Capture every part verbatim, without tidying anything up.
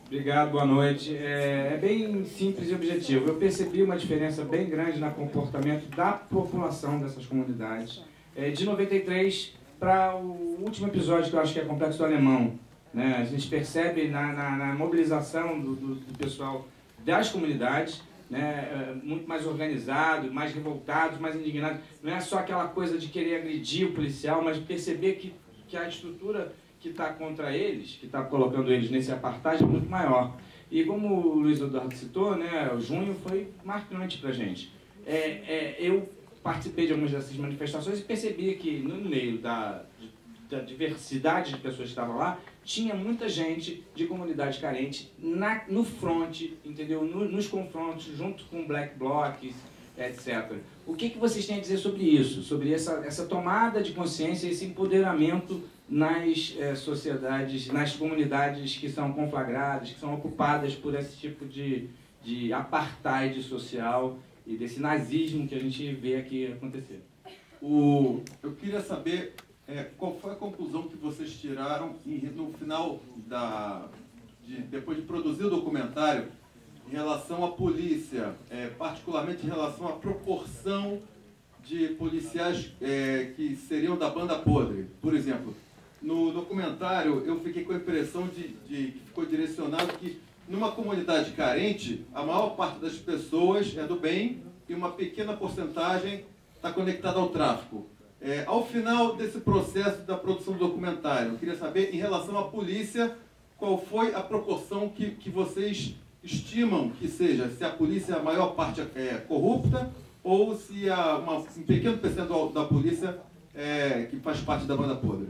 Obrigado, boa noite. É, é bem simples e objetivo. Eu percebi uma diferença bem grande no comportamento da população dessas comunidades. É, de noventa e três para o último episódio, que eu acho que é Complexo do Alemão, né? A gente percebe na, na, na mobilização do, do, do pessoal das comunidades, né? Muito mais organizado, mais revoltados, mais indignados. Não é só aquela coisa de querer agredir o policial, mas perceber que, que a estrutura que está contra eles, que está colocando eles nesse apartheid, é muito maior. E como o Luiz Eduardo citou, né, o junho foi marcante para a gente. É, é, eu participei de algumas dessas manifestações e percebi que no meio da, da diversidade de pessoas que estavam lá, tinha muita gente de comunidade carente na, no front, entendeu? No, nos confrontos, junto com Black Blocs, etcétera. O que, que vocês têm a dizer sobre isso? Sobre essa, essa tomada de consciência, esse empoderamento nas eh, sociedades, nas comunidades que são conflagradas, que são ocupadas por esse tipo de, de apartheid social e desse nazismo que a gente vê aqui acontecer. O, eu queria saber é, qual foi a conclusão que vocês tiraram no final, da, de, depois de produzir o documentário, em relação à polícia, é, particularmente em relação à proporção de policiais é, que seriam da banda podre. Por exemplo, no documentário eu fiquei com a impressão de, de que ficou direcionado que numa comunidade carente, a maior parte das pessoas é do bem e uma pequena porcentagem está conectada ao tráfico. É, ao final desse processo da produção do documentário, eu queria saber, em relação à polícia, qual foi a proporção que, que vocês estimam que seja, se a polícia, a maior parte é corrupta, ou se há uma, um pequeno percentual da polícia é, que faz parte da banda podre?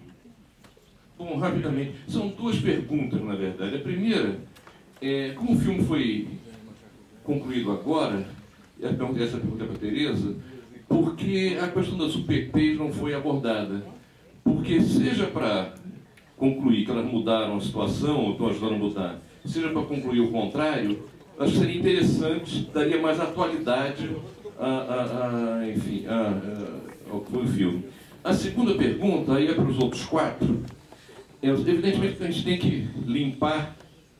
Bom, rapidamente, são duas perguntas, na verdade. A primeira, é, como o filme foi concluído agora, e essa pergunta é para a Tereza, porque a questão das U P Ps não foi abordada. Porque seja para concluir que elas mudaram a situação, ou estão ajudando a mudar, seja para concluir o contrário, acho que seria interessante, daria mais atualidade a, a, a, enfim, a, a, ao que foi o filme. A segunda pergunta, aí é para os outros quatro, é, evidentemente que a gente tem que limpar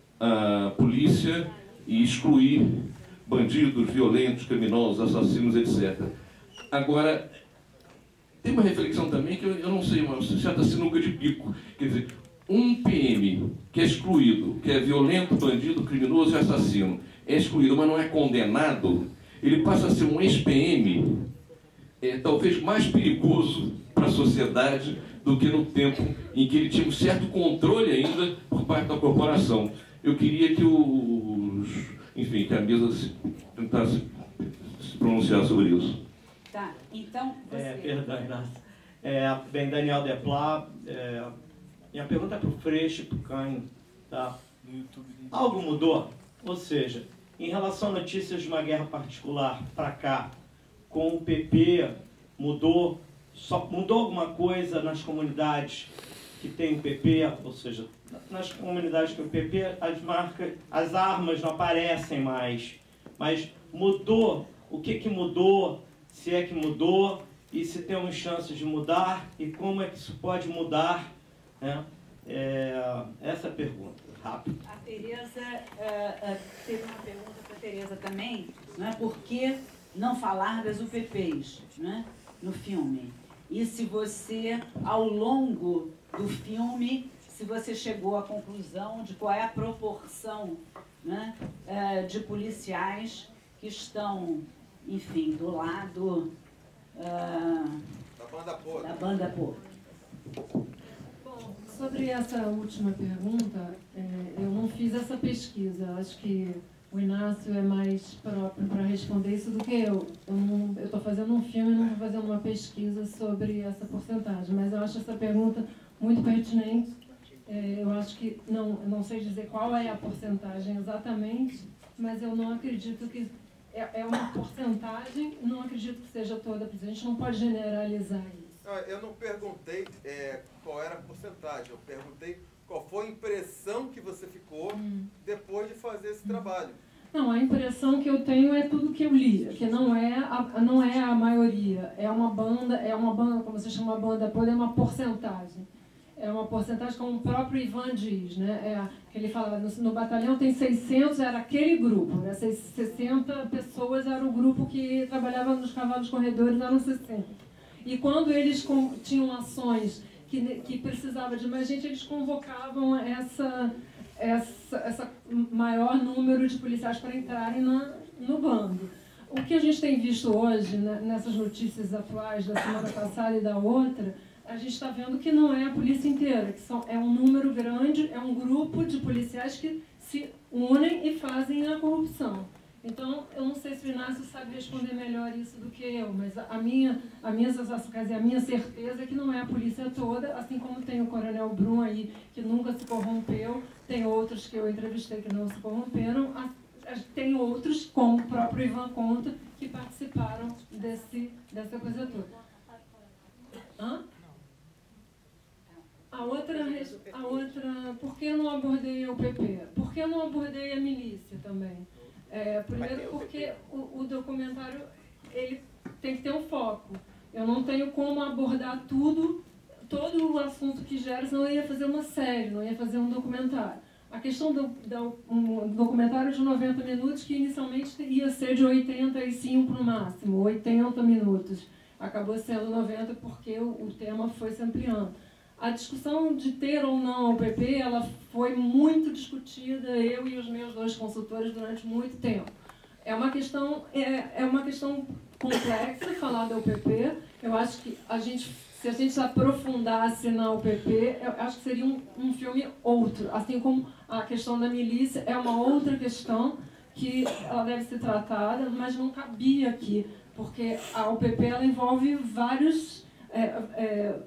a polícia e excluir bandidos, violentos, criminosos, assassinos, etcétera. Agora, tem uma reflexão também que eu, eu não sei, uma certa sinuca de bico. Quer dizer, um P M que é excluído, que é violento, bandido, criminoso e assassino, é excluído, mas não é condenado, ele passa a ser um ex-P M, é, talvez mais perigoso para a sociedade do que no tempo em que ele tinha um certo controle ainda por parte da corporação. Eu queria que os, enfim, que a mesa se, tentasse se pronunciar sobre isso. Tá, então você... É, perdão, Inácio. É, bem, Daniel Deplat, é, minha pergunta é para o Freixo e para o Canho, tá? Algo mudou? Ou seja, em relação a notícias de uma guerra particular para cá, com o P P, mudou, só mudou alguma coisa nas comunidades que tem o P P, ou seja, nas comunidades que tem o P P, as marcas, as armas não aparecem mais, mas mudou, o que que mudou, se é que mudou, e se temos chances de mudar, e como é que isso pode mudar, né? É, essa é a pergunta, rápido. A Tereza, uh, uh, teve uma pergunta para a Tereza também, não é? Por que não falar das U P Ps, né, no filme? E se você, ao longo do filme, se você chegou à conclusão de qual é a proporção, né, uh, de policiais que estão, enfim, do lado uh, da banda podre. Da banda podre. Bom, sobre essa última pergunta, é, eu não fiz essa pesquisa. Acho que o Inácio é mais próprio para responder isso do que eu. Eu estou fazendo um filme e não estou fazendo uma pesquisa sobre essa porcentagem, mas eu acho essa pergunta muito pertinente. É, eu acho que, não, eu não sei dizer qual é a porcentagem exatamente, mas eu não acredito que é, é uma porcentagem, não acredito que seja toda, porque a gente não pode generalizar isso. Eu não perguntei é, qual era a porcentagem, eu perguntei qual foi a impressão que você ficou hum. depois de fazer esse hum. trabalho. Não, a impressão que eu tenho é tudo que eu li, que não é a, não é a maioria, é uma banda, é uma banda, como você chama, banda podre, é uma porcentagem. é uma porcentagem, como o próprio Ivan diz, né? É, que ele fala, no, no batalhão tem seiscentos, era aquele grupo, né? sessenta pessoas era o grupo que trabalhava nos cavalos corredores, eram sessenta. E quando eles com, tinham ações que, que precisavam de mais gente, eles convocavam essa, essa, essa maior número de policiais para entrarem na, no bando. O que a gente tem visto hoje, né, nessas notícias atuais da semana passada e da outra, a gente está vendo que não é a polícia inteira, que são, é um número grande, é um grupo de policiais que se unem e fazem a corrupção. Então, eu não sei se o Inácio sabe responder melhor isso do que eu, mas a minha, a minha sensação, quer dizer, a minha certeza é que não é a polícia toda, assim como tem o Coronel Brum aí, que nunca se corrompeu, tem outros que eu entrevistei que não se corromperam, tem outros, como o próprio Ivan conta, que participaram desse, dessa coisa toda. Hã? A outra, a outra, por que eu não abordei o P P? Por que eu não abordei a milícia também? É, primeiro porque o, o documentário ele tem que ter um foco. Eu não tenho como abordar tudo, todo o assunto que gera, senão eu ia fazer uma série, não ia fazer um documentário. A questão do, do um documentário de noventa minutos, que inicialmente ia ser de oitenta e cinco no máximo, oitenta minutos. Acabou sendo noventa porque o, o tema foi se ampliando. A discussão de ter ou não o P P, ela foi muito discutida, eu e os meus dois consultores, durante muito tempo. É uma questão, é, é uma questão complexa falar do P P. Eu acho que a gente, se a gente se aprofundasse na U P P, eu acho que seria um, um filme outro. Assim como a questão da milícia é uma outra questão que ela deve ser tratada, mas não cabia aqui, porque a U P P ela envolve vários... É, é,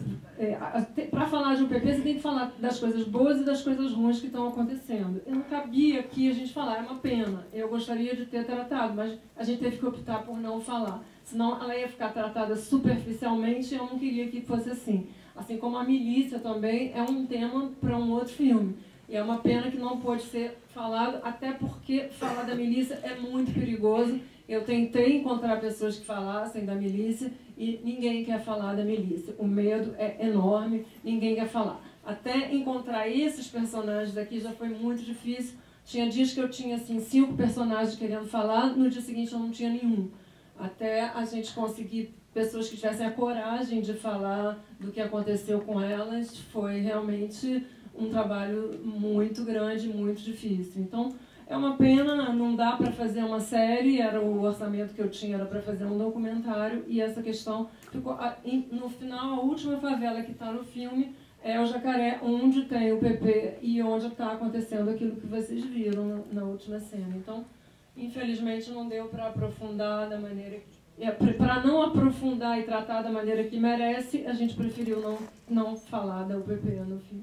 É, para falar de U P P, você tem que falar das coisas boas e das coisas ruins que estão acontecendo. Eu não cabia aqui a gente falar, é uma pena. Eu gostaria de ter tratado, mas a gente teve que optar por não falar. Senão ela ia ficar tratada superficialmente e eu não queria que fosse assim. Assim como a milícia também é um tema para um outro filme. E é uma pena que não pôde ser falado, até porque falar da milícia é muito perigoso. Eu tentei encontrar pessoas que falassem da milícia e ninguém quer falar da milícia. O medo é enorme, ninguém quer falar. Até encontrar esses personagens aqui já foi muito difícil. Tinha dias que eu tinha assim, cinco personagens querendo falar, no dia seguinte eu não tinha nenhum. Até a gente conseguir pessoas que tivessem a coragem de falar do que aconteceu com elas, foi realmente um trabalho muito grande, muito difícil. Então, é uma pena, não dá para fazer uma série, era o orçamento que eu tinha, era para fazer um documentário, e essa questão ficou... No final, a última favela que está no filme é o Jacaré, onde tem o P P e onde está acontecendo aquilo que vocês viram na última cena. Então, infelizmente, não deu para aprofundar da maneira... Para não aprofundar e tratar da maneira que merece, a gente preferiu não, não falar da U P P no filme.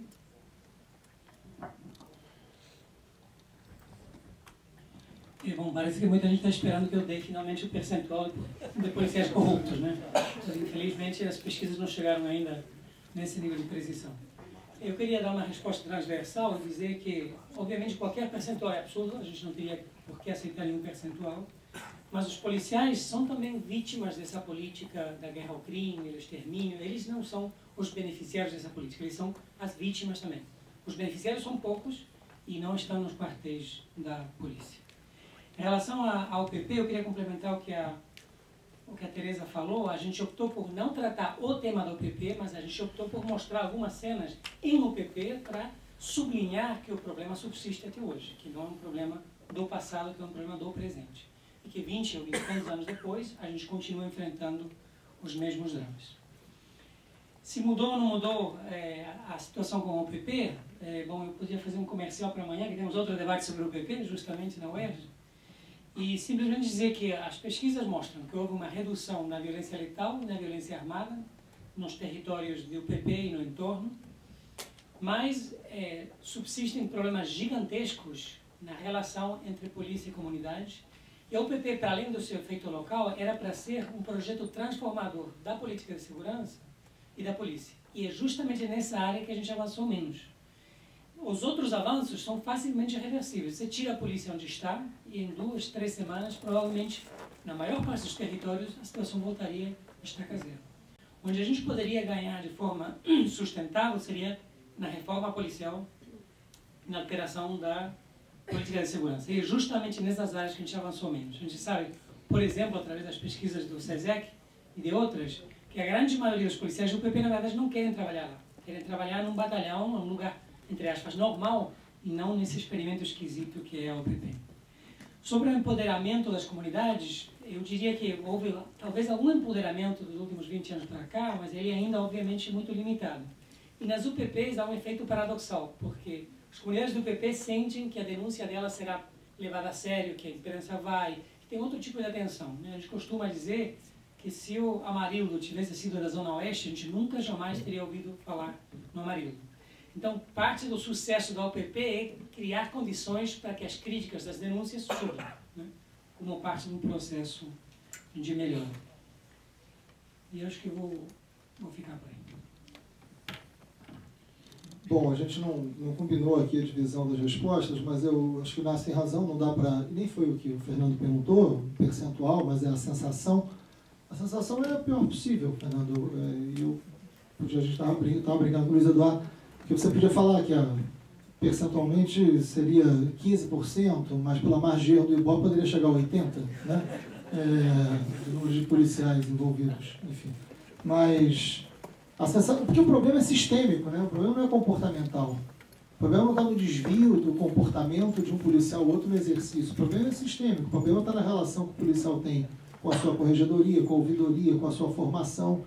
E, bom, parece que muita gente está esperando que eu dê finalmente o percentual de policiais corruptos, né? Mas, infelizmente, as pesquisas não chegaram ainda nesse nível de precisão. Eu queria dar uma resposta transversal e dizer que, obviamente, qualquer percentual é absurdo, a gente não teria por que aceitar nenhum percentual, mas os policiais são também vítimas dessa política da guerra ao crime, do extermínio. Eles não são os beneficiários dessa política, eles são as vítimas também. Os beneficiários são poucos e não estão nos quartéis da polícia. Em relação ao P P, eu queria complementar o que a, o que a Tereza falou. A gente optou por não tratar o tema do P P, mas a gente optou por mostrar algumas cenas em U P P para sublinhar que o problema subsiste até hoje, que não é um problema do passado, que é um problema do presente. E que vinte ou vinte e tantos anos depois, a gente continua enfrentando os mesmos dramas. Se mudou ou não mudou é, a situação com o P P, é, bom, eu podia fazer um comercial para amanhã, que temos outro debate sobre o P P, justamente na U E R J, e simplesmente dizer que as pesquisas mostram que houve uma redução na violência letal e na violência armada nos territórios do P P e no entorno, mas é, subsistem problemas gigantescos na relação entre polícia e comunidade. E o P P, para além do seu efeito local, era para ser um projeto transformador da política de segurança e da polícia. E é justamente nessa área que a gente avançou menos. Os outros avanços são facilmente reversíveis. Você tira a polícia onde está e em duas, três semanas, provavelmente, na maior parte dos territórios, a situação voltaria a estaca zero. Onde a gente poderia ganhar de forma sustentável seria na reforma policial, na alteração da política de segurança. E justamente nessas áreas que a gente avançou menos. A gente sabe, por exemplo, através das pesquisas do SESEC e de outras, que a grande maioria dos policiais do P P, na verdade, não querem trabalhar lá. Querem trabalhar num batalhão, num lugar, entre aspas, normal, e não nesse experimento esquisito que é o P P. Sobre o empoderamento das comunidades, eu diria que houve talvez algum empoderamento dos últimos vinte anos para cá, mas ele ainda, obviamente, muito limitado. E nas U P Ps há um efeito paradoxal, porque as comunidades do P P sentem que a denúncia delas será levada a sério, que a esperança vai, que tem outro tipo de atenção, né? A gente costuma dizer que se o Amarildo tivesse sido da Zona Oeste, a gente nunca jamais teria ouvido falar no Amarildo. Então, parte do sucesso da U P P é criar condições para que as críticas das denúncias surjam, né? Como parte de um processo de melhora. E eu acho que vou, vou ficar por aí. Bom, a gente não, não combinou aqui a divisão das respostas, mas eu acho que o Inácio tem razão, não dá para... Nem foi o que o Fernando perguntou, o percentual, mas é a sensação. A sensação é a pior possível, Fernando. É, eu, a gente estava brincando, brincando com o Luiz Eduardo, que você podia falar que a, percentualmente seria quinze por cento, mas pela margem de erro do Ibope poderia chegar a oitenta por cento, né? É, número de policiais envolvidos, enfim. Mas... A sensação, porque o problema é sistêmico, né? O problema não é comportamental. O problema não está no desvio do comportamento de um policial ou outro no exercício. O problema é sistêmico. O problema está na relação que o policial tem com a sua corregedoria, com a ouvidoria, com a sua formação.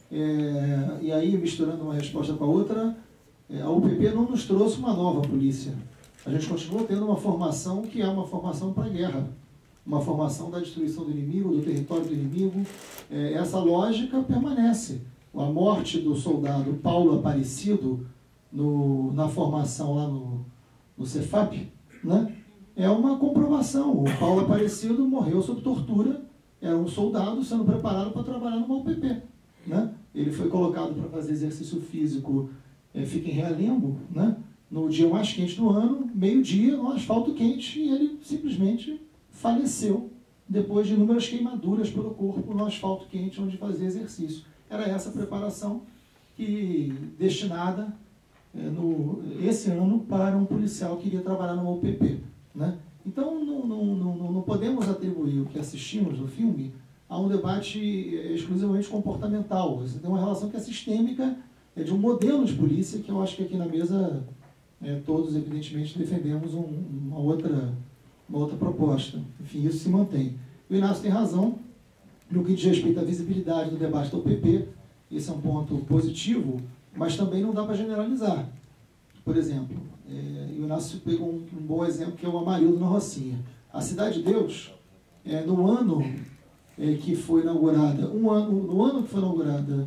É, e aí, misturando uma resposta com a outra, é, a U P P não nos trouxe uma nova polícia. A gente continua tendo uma formação que é uma formação para a guerra. Uma formação da destruição do inimigo, do território do inimigo. É, essa lógica permanece. A morte do soldado Paulo Aparecido no, na formação lá no, no Cefap, né, é uma comprovação. O Paulo Aparecido morreu sob tortura, era um soldado sendo preparado para trabalhar numa U P P. Né? Ele foi colocado para fazer exercício físico, é, fica em Realengo, né, no dia mais quente do ano, meio-dia, no asfalto quente, e ele simplesmente faleceu depois de inúmeras queimaduras pelo corpo no asfalto quente onde fazia exercício. Era essa preparação que, destinada é, no, esse ano para um policial que iria trabalhar numa U P P. Né? Então, não, não, não, não podemos atribuir o que assistimos no filme a um debate exclusivamente comportamental. Você tem uma relação que é sistêmica, é de um modelo de polícia que eu acho que aqui na mesa é, todos, evidentemente, defendemos um, uma, outra, uma outra proposta. Enfim, isso se mantém. O Inácio tem razão. No que diz respeito à visibilidade do debate da U P P, esse é um ponto positivo, mas também não dá para generalizar. Por exemplo, é, o Inácio pegou um, um bom exemplo, que é o Amarildo na Rocinha. A Cidade de Deus, é, no ano é, que foi inaugurada, um ano, no ano que foi inaugurada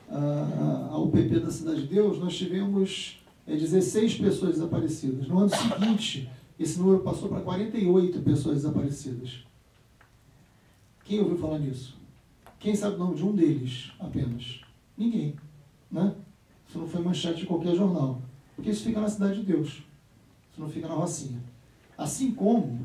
a, a U P P da Cidade de Deus, nós tivemos é, dezesseis pessoas desaparecidas. No ano seguinte, esse número passou para quarenta e oito pessoas desaparecidas. Quem ouviu falar nisso? Quem sabe o nome de um deles apenas? Ninguém. Né? Isso não foi manchete de qualquer jornal. Porque isso fica na Cidade de Deus. Isso não fica na Rocinha. Assim como,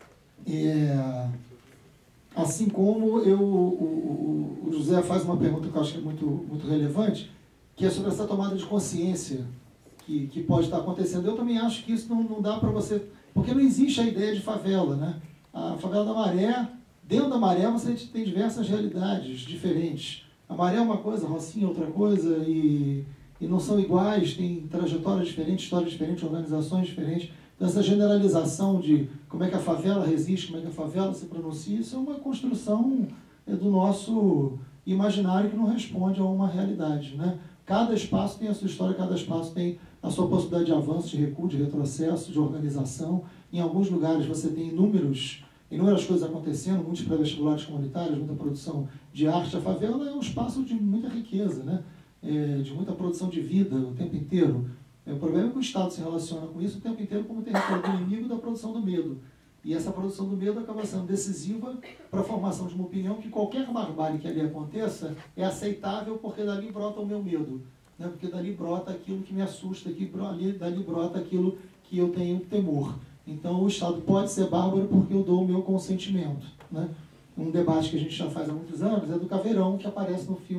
é, assim como eu, o, o, o José faz uma pergunta que eu acho que é muito, muito relevante, que é sobre essa tomada de consciência que, que pode estar acontecendo. Eu também acho que isso não, não dá para você... Porque não existe a ideia de favela. Né? A favela da Maré... Dentro da Maré você tem diversas realidades diferentes. A Maré é uma coisa, a Rocinha é outra coisa, e, e não são iguais, tem trajetórias diferentes, histórias diferentes, organizações diferentes. Então, essa generalização de como é que a favela resiste, como é que a favela se pronuncia, isso é uma construção é, do nosso imaginário que não responde a uma realidade. Né? Cada espaço tem a sua história, cada espaço tem a sua possibilidade de avanço, de recuo, de retrocesso, de organização. Em alguns lugares você tem inúmeros... inúmeras coisas acontecendo, muitos pré-vestibulares comunitários, muita produção de arte. A favela é um espaço de muita riqueza, né? É, de muita produção de vida o tempo inteiro. É, o problema é que o Estado se relaciona com isso o tempo inteiro como território do inimigo e da produção do medo. E essa produção do medo acaba sendo decisiva para a formação de uma opinião que qualquer barbárie que ali aconteça é aceitável porque dali brota o meu medo. Né? Porque dali brota aquilo que me assusta, que dali brota aquilo que eu tenho temor. Então, o Estado pode ser bárbaro porque eu dou o meu consentimento. Né? Um debate que a gente já faz há muitos anos é do caveirão, que aparece no filme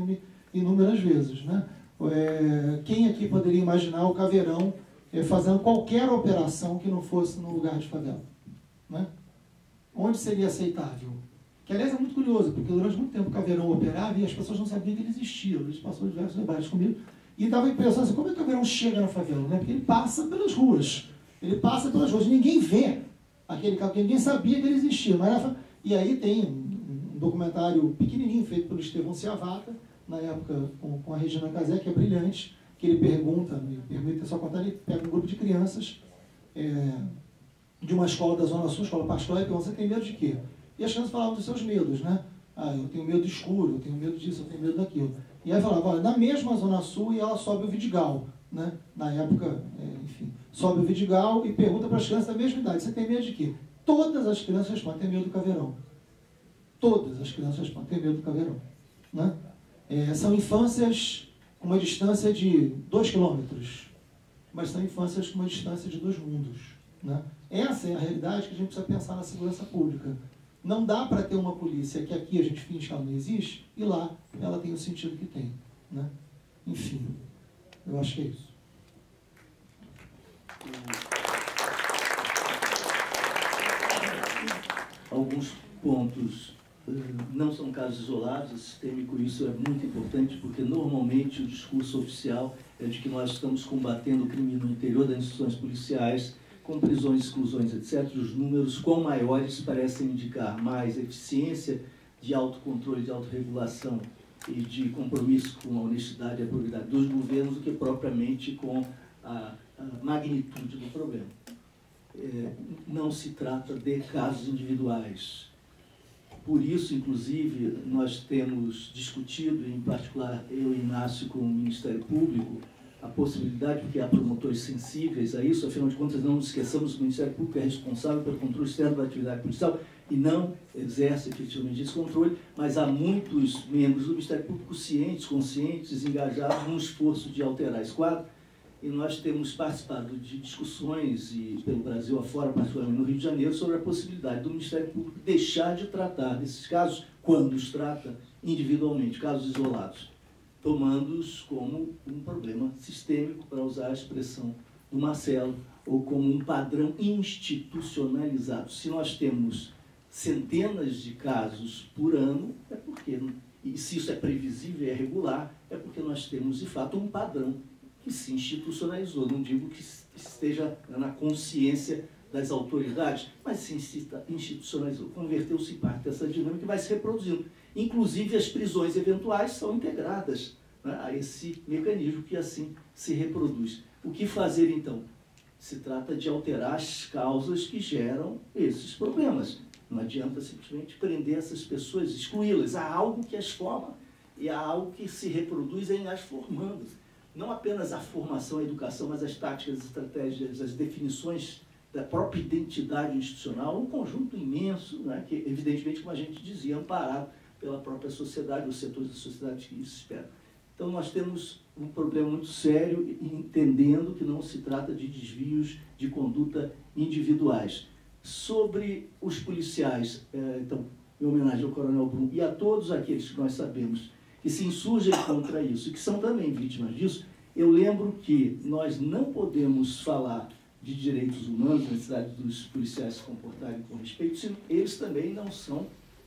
inúmeras vezes, né? É, quem aqui poderia imaginar o Caveirão é, fazendo qualquer operação que não fosse no lugar de favela, né? Onde seria aceitável? Que, aliás, é muito curioso, porque durante muito tempo o Caveirão operava e as pessoas não sabiam que ele existia. Ele passou diversos debates comigo e dava a impressão assim, como é que o Caveirão chega na favela? Né? Porque ele passa pelas ruas. Ele passa pelas ruas. Ninguém vê aquele carro, porque ninguém sabia que ele existia. Mas, e aí tem um, um documentário pequenininho feito pelo Estevão Ciavata, na época com, com a Regina Casé, que é brilhante, que ele pergunta, me permite só contar, ele pega um grupo de crianças é, de uma escola da Zona Sul, escola pastoral, e pergunta, você tem medo de quê? E as crianças falavam dos seus medos, né? Ah, eu tenho medo do escuro, eu tenho medo disso, eu tenho medo daquilo. E aí falava, olha, na mesma Zona Sul, e ela sobe o Vidigal, né? Na época, é, enfim, sobe o Vidigal e pergunta para as crianças da mesma idade, você tem medo de quê? Todas as crianças respondem, tem medo do Caveirão. Todas as crianças respondem, tem medo do Caveirão. Né? É, são infâncias com uma distância de dois quilômetros, mas são infâncias com uma distância de dois mundos. Né? Essa é a realidade que a gente precisa pensar na segurança pública. Não dá para ter uma polícia que aqui a gente finge que ela não existe e lá ela tem o sentido que tem. Né? Enfim, eu acho que é isso. Alguns pontos não são casos isolados, o sistêmico, isso é muito importante, porque normalmente o discurso oficial é de que nós estamos combatendo o crime no interior das instituições policiais, com prisões, exclusões, etcétera. Os números, quão maiores, parecem indicar mais eficiência de autocontrole, de autorregulação e de compromisso com a honestidade e a probidade dos governos do que propriamente com a, a magnitude do problema. É, não se trata de casos individuais. Por isso, inclusive, nós temos discutido, em particular eu e Inácio com o Ministério Público, a possibilidade, porque há promotores sensíveis a isso, afinal de contas, não nos esqueçamos que o Ministério Público é responsável pelo controle externo da atividade policial e não exerce efetivamente esse controle, mas há muitos membros do Ministério Público cientes, conscientes, engajados num esforço de alterar esse quadro, e nós temos participado de discussões, e pelo Brasil afora, particularmente no Rio de Janeiro, sobre a possibilidade do Ministério Público deixar de tratar desses casos, quando os trata individualmente, casos isolados, tomando-os como um problema sistêmico, para usar a expressão do Marcelo, ou como um padrão institucionalizado. Se nós temos centenas de casos por ano, é porque, e se isso é previsível e é regular, é porque nós temos, de fato, um padrão que se institucionalizou. Não digo que esteja na consciência das autoridades, mas se institucionalizou. Converteu-se em parte dessa dinâmica e vai se reproduzindo. Inclusive, as prisões eventuais são integradas, né, a esse mecanismo que assim se reproduz. O que fazer, então? Se trata de alterar as causas que geram esses problemas. Não adianta simplesmente prender essas pessoas, excluí-las. Há algo que as forma e há algo que se reproduz em as formando. Não apenas a formação, a educação, mas as táticas, as estratégias, as definições da própria identidade institucional, um conjunto imenso, né, que, evidentemente, como a gente dizia, amparado pela própria sociedade, os setores da sociedade que isso esperam. Então, nós temos um problema muito sério, entendendo que não se trata de desvios de conduta individuais. Sobre os policiais, é, então, em homenagem ao Coronel Brum e a todos aqueles que nós sabemos que se insurgem contra isso e que são também vítimas disso, eu lembro que nós não podemos falar de direitos humanos, a necessidade dos policiais se comportarem com respeito, se eles também não são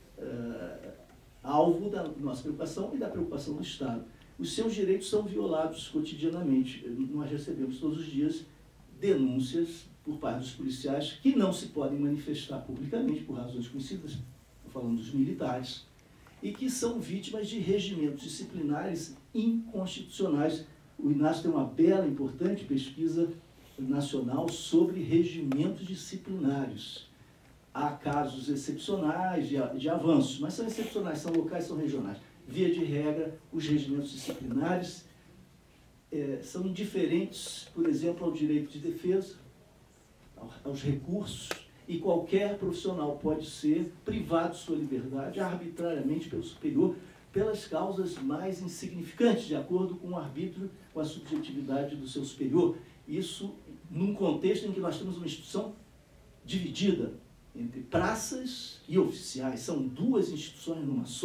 uh, alvo da nossa preocupação e da preocupação do Estado. Os seus direitos são violados cotidianamente. Nós recebemos todos os dias denúncias por parte dos policiais que não se podem manifestar publicamente por razões conhecidas, estou falando dos militares, e que são vítimas de regimentos disciplinares inconstitucionais. O Inácio tem uma bela, importante pesquisa nacional sobre regimentos disciplinários. Há casos excepcionais de, de avanços, mas são excepcionais, são locais, são regionais. Via de regra, os regimentos disciplinares é, são indiferentes, por exemplo, ao direito de defesa, aos recursos, e qualquer profissional pode ser privado de sua liberdade arbitrariamente pelo superior, pelas causas mais insignificantes, de acordo com o arbítrio, com a subjetividade do seu superior. Isso num contexto em que nós temos uma instituição dividida entre praças e oficiais. São duas instituições numa só.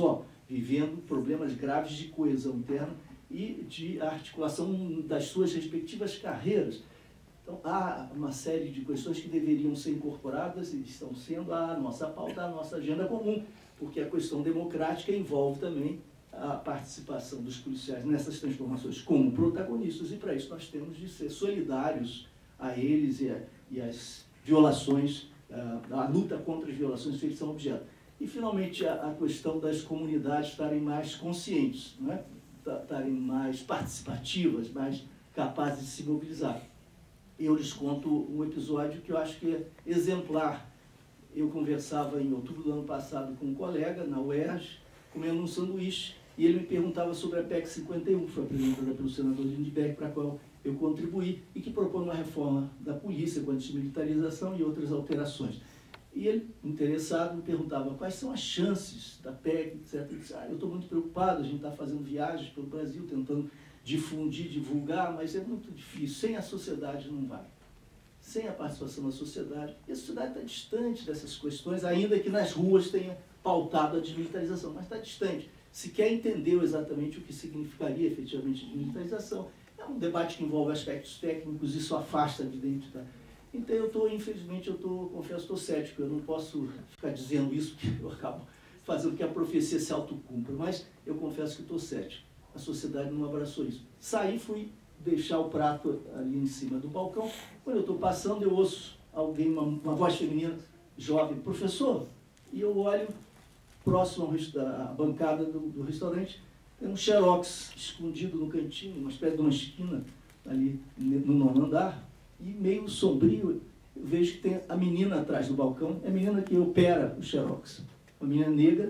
vivendo problemas graves de coesão interna e de articulação das suas respectivas carreiras. Então, há uma série de questões que deveriam ser incorporadas e estão sendo a nossa pauta, a nossa agenda comum, porque a questão democrática envolve também a participação dos policiais nessas transformações como protagonistas, e para isso nós temos de ser solidários a eles e, a, e as violações, a, a luta contra as violações que eles são objeto. E, finalmente, a, a questão das comunidades estarem mais conscientes, não é? Estarem mais participativas, mais capazes de se mobilizar. Eu lhes conto um episódio que eu acho que é exemplar. Eu conversava em outubro do ano passado com um colega na U E R J, comendo um sanduíche, e ele me perguntava sobre a P E C cinquenta e um, que foi apresentada pelo senador Lindbergh, para a qual eu contribuí, e que propõe uma reforma da polícia com a desmilitarização e outras alterações. E ele, interessado, me perguntava quais são as chances da P E C, etcétera. Eu disse, ah, eu estou muito preocupado, a gente está fazendo viagens pelo Brasil, tentando difundir, divulgar, mas é muito difícil. Sem a sociedade não vai. Sem a participação da sociedade. E a sociedade está distante dessas questões, ainda que nas ruas tenha pautado a desmilitarização, mas está distante. Sequer entendeu exatamente o que significaria efetivamente a desmilitarização. É um debate que envolve aspectos técnicos, isso afasta, evidente, da... Então, eu estou, infelizmente, eu estou, confesso, estou cético. Eu não posso ficar dizendo isso, porque eu acabo fazendo que a profecia se autocumpra. Mas eu confesso que estou cético. A sociedade não abraçou isso. Saí, fui deixar o prato ali em cima do balcão. Quando eu estou passando, eu ouço alguém, uma, uma voz feminina, jovem, professor. E eu olho próximo à bancada do, do restaurante, tem um xerox escondido no cantinho, uma espécie de uma esquina ali no nono andar. E meio sombrio, eu vejo que tem a menina atrás do balcão, é a menina que opera o xerox. Uma menina negra,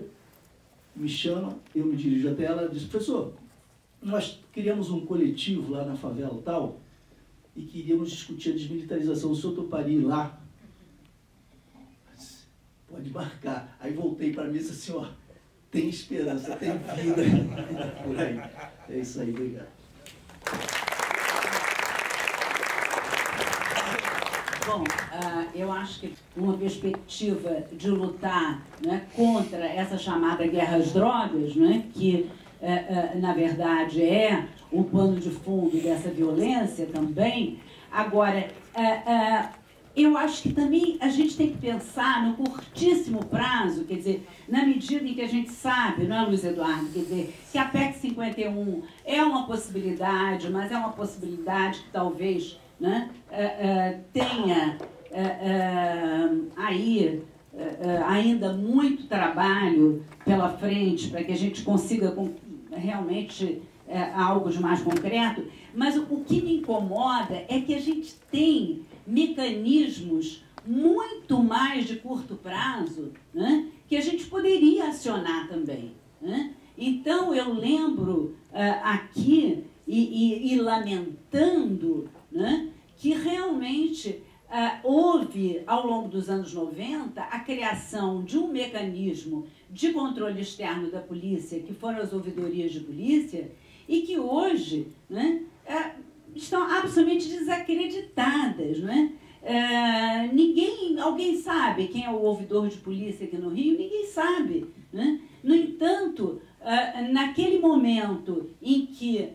me chama, eu me dirijo até ela e diz, professor, nós criamos um coletivo lá na favela tal, e queríamos discutir a desmilitarização, o senhor toparia ir lá? Pode marcar. Aí voltei para a mesa assim, ó, tem esperança, tem vida por aí. É isso aí, obrigado. Bom, uh, eu acho que uma perspectiva de lutar, né, contra essa chamada guerra às drogas, né, que, uh, uh, na verdade, é o pano de fundo dessa violência também. Agora, uh, uh, eu acho que também a gente tem que pensar no curtíssimo prazo, quer dizer, na medida em que a gente sabe, não é, Luiz Eduardo, quer dizer, que a P E C cinquenta e um é uma possibilidade, mas é uma possibilidade que talvez... Né, uh, uh, tenha uh, uh, aí uh, uh, ainda muito trabalho pela frente para que a gente consiga com, realmente uh, algo de mais concreto, mas o, o que me incomoda é que a gente tem mecanismos muito mais de curto prazo, né, que a gente poderia acionar também. Né? Então, eu lembro uh, aqui, e, e, e lamentando, né, que realmente uh, houve, ao longo dos anos noventa, a criação de um mecanismo de controle externo da polícia, que foram as ouvidorias de polícia, e que hoje, né, uh, estão absolutamente desacreditadas. Né? Uh, ninguém, alguém sabe quem é o ouvidor de polícia aqui no Rio? Ninguém sabe. Né? No entanto, uh, naquele momento em que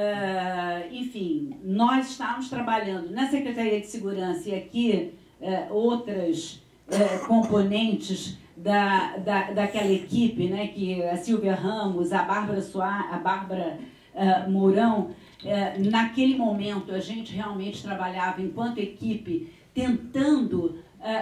Uh, enfim, nós estávamos trabalhando na Secretaria de Segurança e aqui uh, outras uh, componentes da, da, daquela equipe, né, que a Silvia Ramos, a Bárbara Soares, a Bárbara uh, Mourão, uh, naquele momento a gente realmente trabalhava enquanto equipe tentando uh,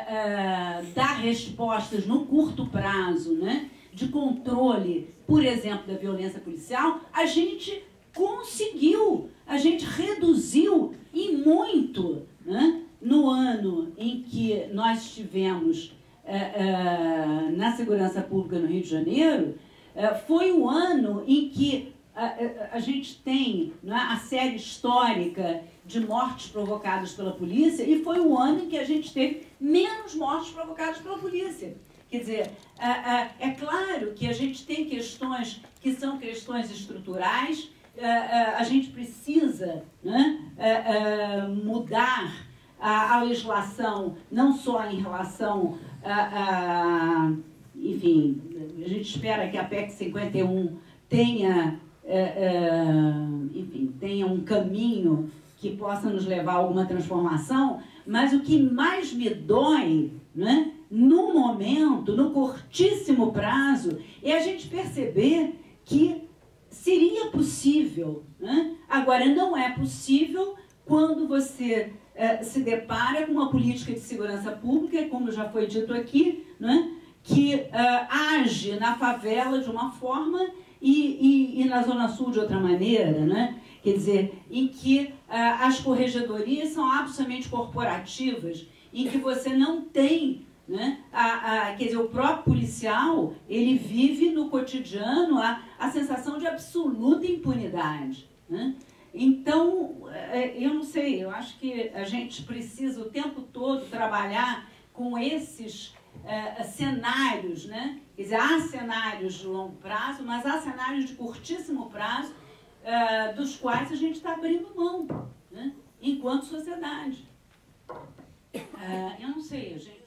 uh, dar respostas no curto prazo, né, de controle, por exemplo, da violência policial. A gente conseguiu, a gente reduziu e muito, né, no ano em que nós estivemos uh, uh, na segurança pública no Rio de Janeiro, uh, foi o ano em que uh, a gente tem, né, a série histórica de mortes provocadas pela polícia, e foi o ano em que a gente teve menos mortes provocadas pela polícia. Quer dizer, uh, uh, é claro que a gente tem questões que são questões estruturais. Uh, uh, a gente precisa, né, uh, uh, mudar a, a legislação, não só em relação a, a enfim, a gente espera que a P E C cinquenta e um tenha, é, é, enfim, tenha um caminho que possa nos levar a alguma transformação, mas o que mais me dói, né, no momento, no curtíssimo prazo, é a gente perceber que seria possível, né? Agora, não é possível quando você eh, se depara com uma política de segurança pública, como já foi dito aqui, né? Que eh, age na favela de uma forma e, e, e na Zona Sul de outra maneira, né? Quer dizer, em que eh, as corregedorias são absolutamente corporativas, em que você não tem... Né? A, a, quer dizer, o próprio policial, ele vive no cotidiano a, a sensação de absoluta impunidade, né? Então, eu não sei, eu acho que a gente precisa o tempo todo trabalhar com esses é, cenários, né? Quer dizer, há cenários de longo prazo, mas há cenários de curtíssimo prazo, é, dos quais a gente está abrindo mão, né? Enquanto sociedade. É, eu não sei, a gente